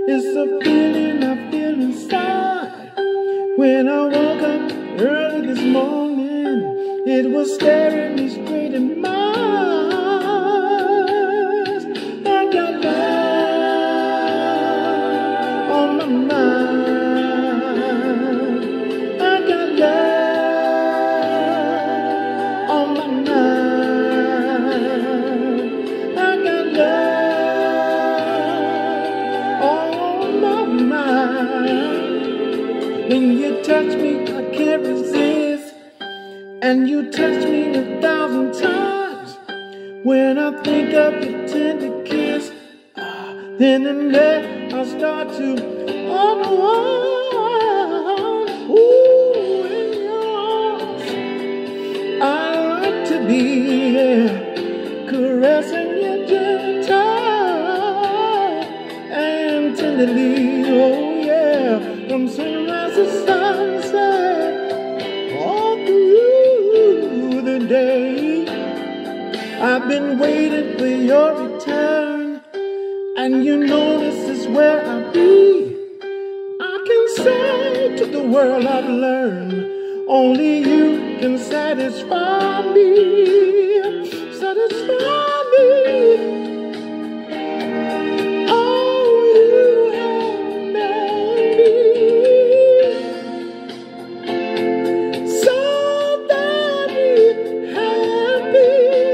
It's a feeling I feel inside. When I woke up early this morning, it was staring me straight in my eyes. I got love on my mind. I got love on my mind. I got love on my mind. When you touch me, I can't resist. And you touch me 1,000 times. When I think of your tender kiss, then and there I start to unwind. Ooh, in your arms, I like to be, caressing you gentle and tenderly. Oh yeah, from sunrise to sunset, all through the day. I've been waiting for your return, and you know this is where I'll be. I can say to the world I've learned, only you can satisfy me, satisfy me. Oh, you have made me so very happy.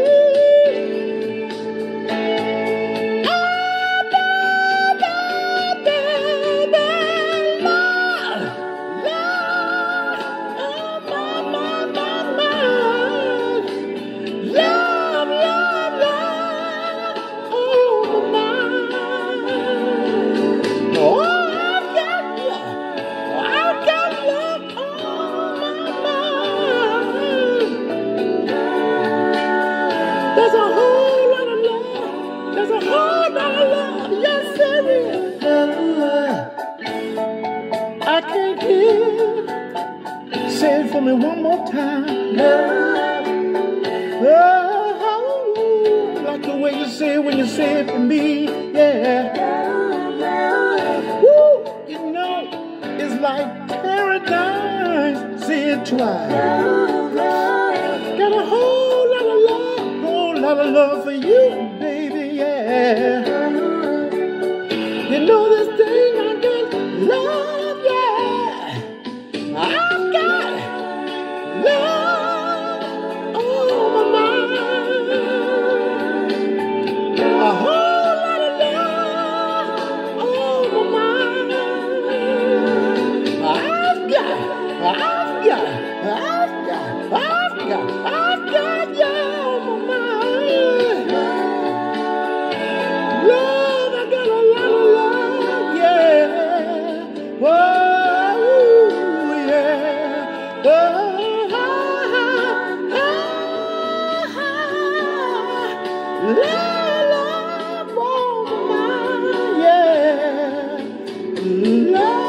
There's a whole lot of love. There's a whole lot of love. Yes, there is. I can't hear. Say it for me one more time. Love. Oh, like the way you say it when you say it for me. Yeah. Woo, you know, it's like paradise. Say it twice. Got a whole lot of love for you, baby, yeah. You know this thing, I got love, yeah. I've got love on my mind. A whole lot of love on my mind. I've got yeah. Love, I got a lot of love, yeah. Whoa, yeah. Whoa, love, oh, yeah. Love.